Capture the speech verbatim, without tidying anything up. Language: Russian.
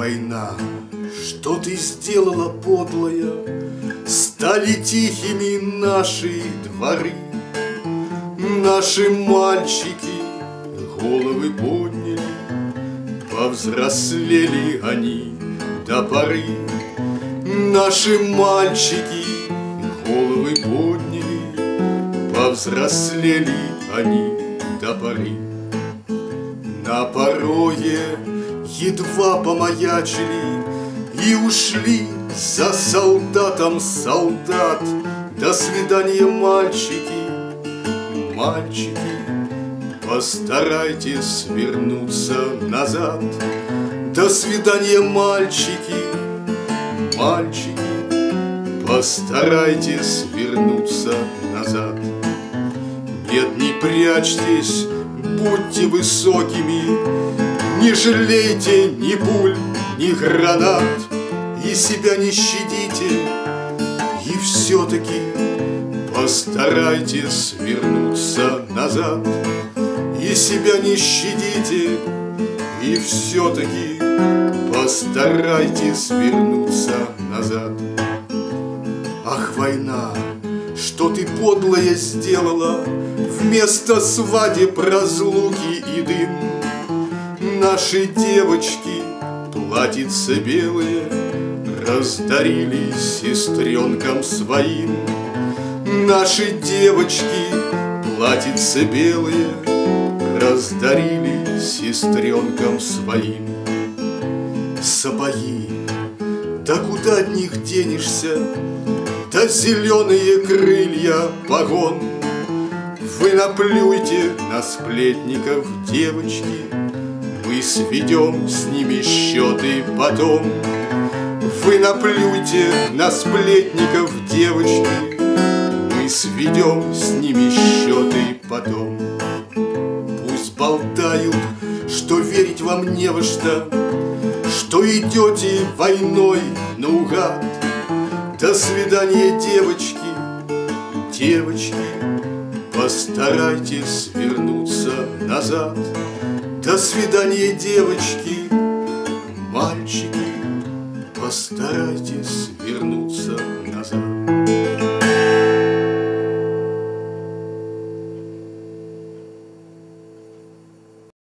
война, что ты сделала, подлая? Стали тихими наши дворы, наши мальчики головы подняли, повзрослели они до поры. Наши мальчики головы подняли, повзрослели они до поры. На пороге едва помаячили и ушли за солдатом солдат. До свидания, мальчики, мальчики, постарайтесь вернуться назад. До свидания, мальчики, мальчики, постарайтесь вернуться назад. Нет, не прячьтесь, будьте высокими, не жалейте ни пуль, ни гранат, и себя не щадите, и все-таки постарайтесь вернуться назад. И себя не щадите, и все-таки постарайтесь вернуться назад. Ах, война, что ты подлая сделала, вместо свадеб разлуки и дым. Наши девочки, платьица белые, раздарили сестренкам своим. Наши девочки, платьица белые, раздарили сестренкам своим. Сапоги, да куда от них денешься? Да зеленые крылья погон. Вы наплюйте на сплетников, девочки, мы сведем с ними счеты потом. Вы наплюйте на сплетников, девочки, мы сведем с ними счеты потом. Пусть болтают, что верить вам не во что, что идете войной наугад. До свидания, девочки, девочки, постарайтесь вернуться назад. До свидания, девочки, мальчики, постарайтесь вернуться назад.